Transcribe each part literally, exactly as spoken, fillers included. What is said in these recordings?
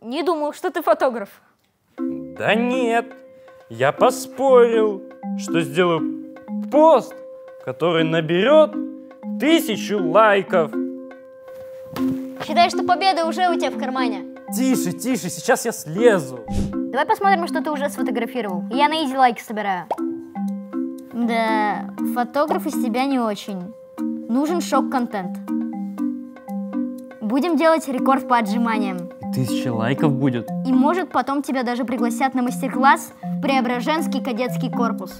не думал, что ты фотограф. Да нет, я поспорил, что сделаю пост, который наберет тысячу лайков. Считай, что победа уже у тебя в кармане. Тише, тише, сейчас я слезу. Давай посмотрим, что ты уже сфотографировал. Я на изи лайки собираю. Да, фотограф из тебя не очень. Нужен шок-контент. Будем делать рекорд по отжиманиям. Тысяча лайков будет. И может потом тебя даже пригласят на мастер-класс в Преображенский кадетский корпус.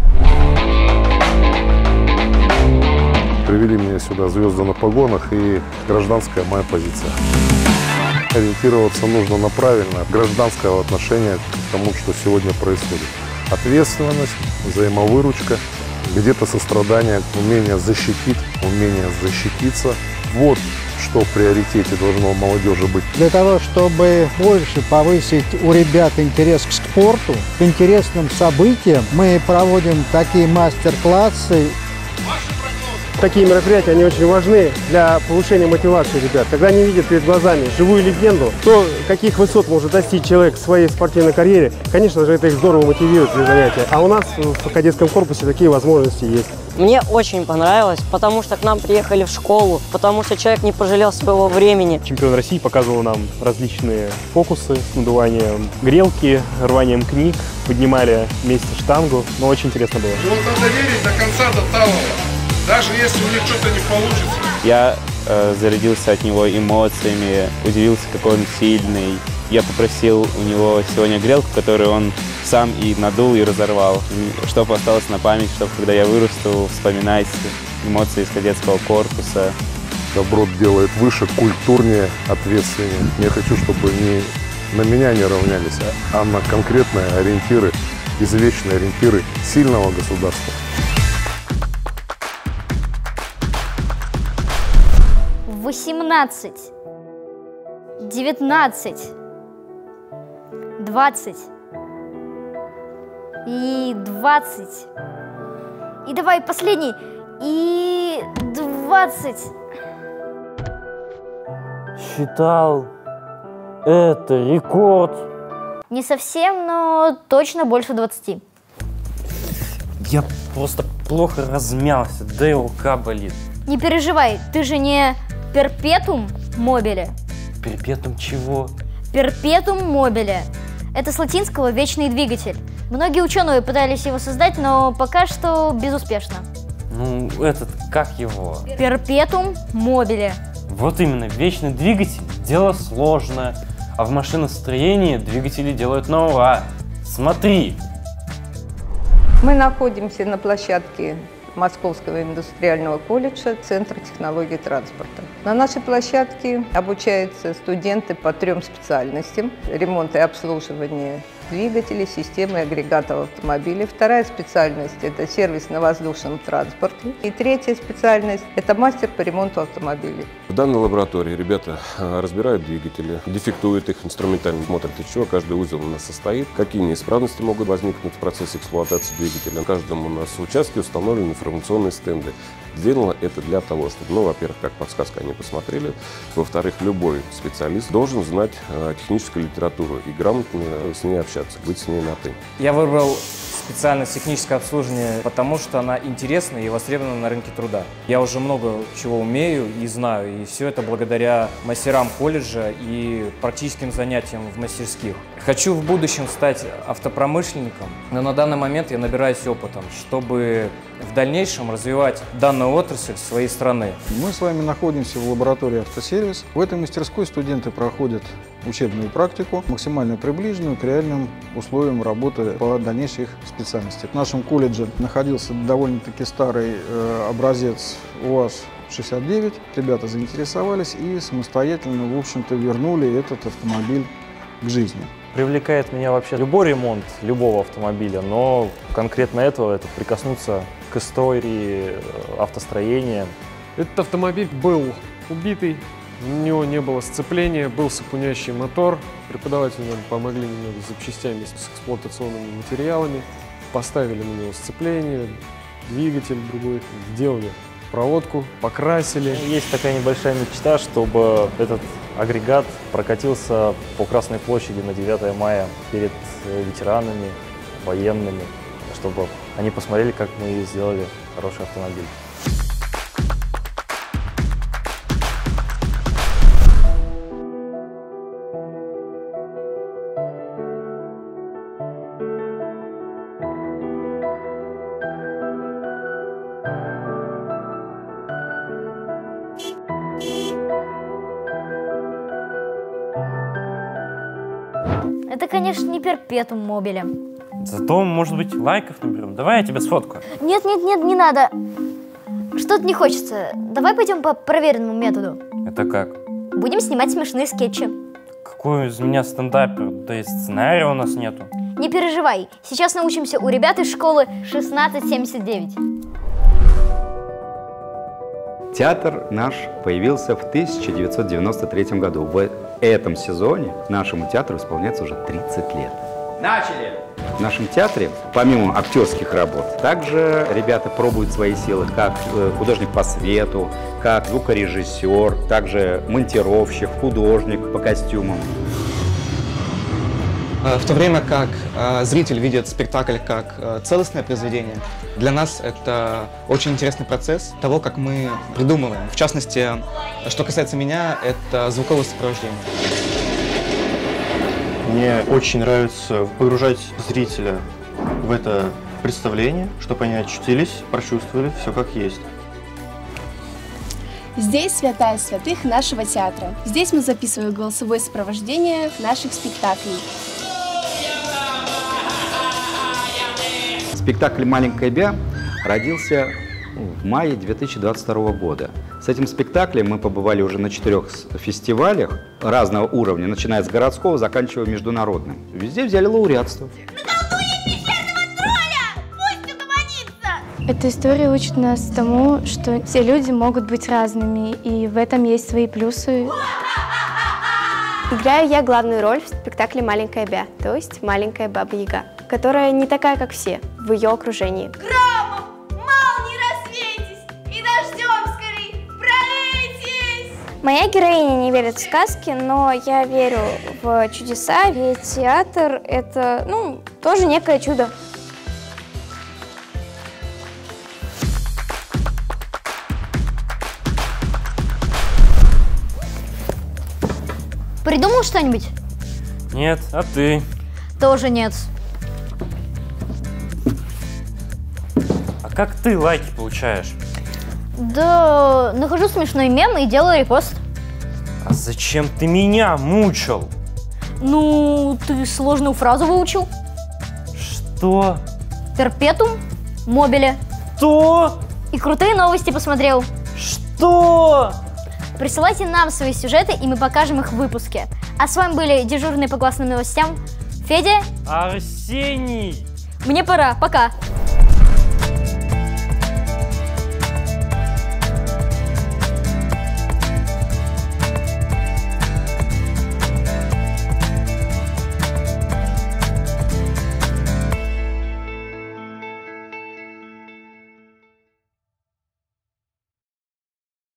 Привели меня сюда звезды на погонах и гражданская моя позиция. Ориентироваться нужно на правильное гражданское отношение к тому, что сегодня происходит. Ответственность, взаимовыручка, где-то сострадание, умение защитить, умение защититься. Вот что в приоритете должно у молодежи быть. Для того, чтобы больше повысить у ребят интерес к спорту, к интересным событиям, мы проводим такие мастер-классы. Такие мероприятия, они очень важны для повышения мотивации ребят. Когда они видят перед глазами живую легенду, то, каких высот может достичь человек в своей спортивной карьере, конечно же, это их здорово мотивирует для занятия. А у нас в кадетском корпусе такие возможности есть. Мне очень понравилось, потому что к нам приехали в школу, потому что человек не пожалел своего времени. Чемпион России показывал нам различные фокусы с надуванием грелки, рванием книг, поднимали вместе штангу, но очень интересно было. Вот надо верить до конца, до талого. Даже если у них что-то не получится. Я э, зарядился от него эмоциями, удивился, какой он сильный. Я попросил у него сегодня грелку, которую он сам и надул, и разорвал. Чтобы осталось на память, чтобы когда я вырасту, вспоминать эмоции из кадетского корпуса. Добро делает выше, культурнее, ответственнее. Я хочу, чтобы не на меня не равнялись, а на конкретные ориентиры, извечные ориентиры сильного государства. восемнадцать, девятнадцать, двадцать и двадцать. И давай последний. И двадцать. Считал, это рекорд. Не совсем, но точно больше двадцати. Я просто плохо размялся, да и рука болит. Не переживай, ты же не перпетум мобиле. Перпетум чего? Перпетум мобиле. Это с латинского «вечный двигатель». Многие ученые пытались его создать, но пока что безуспешно. Ну, этот, как его? Перпетум мобиле. Вот именно, вечный двигатель – дело сложное. А в машиностроении двигатели делают на ура. Смотри! Мы находимся на площадке Московского индустриального колледжа Центра технологий транспорта. На нашей площадке обучаются студенты по трем специальностям: ремонт и обслуживание двигателей, системы и агрегатов автомобилей. Вторая специальность – это сервис на воздушном транспорте. И третья специальность – это мастер по ремонту автомобилей. В данной лаборатории ребята разбирают двигатели, дефектуют их, инструментально смотрят, из чего каждый узел у нас состоит, какие неисправности могут возникнуть в процессе эксплуатации двигателя. На каждом у нас участке установлены информационные стенды. Сделано это для того, чтобы, ну, во-первых, как подсказка они посмотрели, во-вторых, любой специалист должен знать э, техническую литературу и грамотно с ней общаться, быть с ней на «ты». Я выбрал специальность техническое обслуживание, потому что она интересна и востребована на рынке труда. Я уже много чего умею и знаю, и все это благодаря мастерам колледжа и практическим занятиям в мастерских. Хочу в будущем стать автопромышленником, но на данный момент я набираюсь опытом, чтобы в дальнейшем развивать данную отрасль своей страны. Мы с вами находимся в лаборатории «Автосервис». В этой мастерской студенты проходят учебную практику, максимально приближенную к реальным условиям работы по дальнейшей их специальности. В нашем колледже находился довольно-таки старый э, образец УАЗ шестьдесят девять. Ребята заинтересовались и самостоятельно, в общем-то, вернули этот автомобиль к жизни. Привлекает меня вообще любой ремонт любого автомобиля, но конкретно этого, это прикоснуться к истории автостроения. Этот автомобиль был убитый, у него не было сцепления, был сапунящий мотор. Преподаватели нам помогли немного с запчастями, с эксплуатационными материалами. Поставили на него сцепление, двигатель другой, сделали проводку, покрасили. Есть такая небольшая мечта, чтобы этот агрегат прокатился по Красной площади на девятое мая перед ветеранами, военными, чтобы они посмотрели, как мы сделали хороший автомобиль. Это, конечно, не перпетум мобиле. Зато, может быть, лайков наберем. Давай я тебя сфоткаю. Нет, нет, нет, не надо. Что-то не хочется. Давай пойдем по проверенному методу. Это как? Будем снимать смешные скетчи. Какой из меня стендапер? Да и сценария у нас нету. Не переживай. Сейчас научимся у ребят из школы шестнадцать семьдесят девять. Театр наш появился в тысяча девятьсот девяносто третьем году. В этом сезоне нашему театру исполняется уже тридцать лет. Начали! В нашем театре, помимо актерских работ, также ребята пробуют свои силы как художник по свету, как звукорежиссер, также монтировщик, художник по костюмам. В то время как э, зритель видит спектакль как э, целостное произведение, для нас это очень интересный процесс того, как мы придумываем. В частности, что касается меня, это звуковое сопровождение. Мне очень нравится погружать зрителя в это представление, чтобы они очутились, прочувствовали все как есть. Здесь святая святых нашего театра. Здесь мы записываем голосовое сопровождение наших спектаклей. Спектакль «Маленькая Бя» родился в мае две тысячи двадцать второго года. С этим спектаклем мы побывали уже на четырех фестивалях разного уровня, начиная с городского, заканчивая международным. Везде взяли лауреатство. Эта история учит нас тому, что все люди могут быть разными, и в этом есть свои плюсы. Играю я главную роль в спектакле «Маленькая Бя», то есть маленькая Баба-Яга, которая не такая, как все, в ее окружении. Громом, молнии рассветись, и дождем скорей пролетись! Моя героиня не верит в сказки, но я верю в чудеса, ведь театр — это, ну, тоже некое чудо. Придумал что-нибудь? Нет, а ты? Тоже нет. А как ты лайки получаешь? Да, нахожу смешной мем и делаю репост. А зачем ты меня мучил? Ну, ты сложную фразу выучил. Что? Перпетум мобиле. Что? И крутые новости посмотрел. Что? Присылайте нам свои сюжеты, и мы покажем их в выпуске. А с вами были дежурные по классным новостям Федя, Арсений. Мне пора, пока.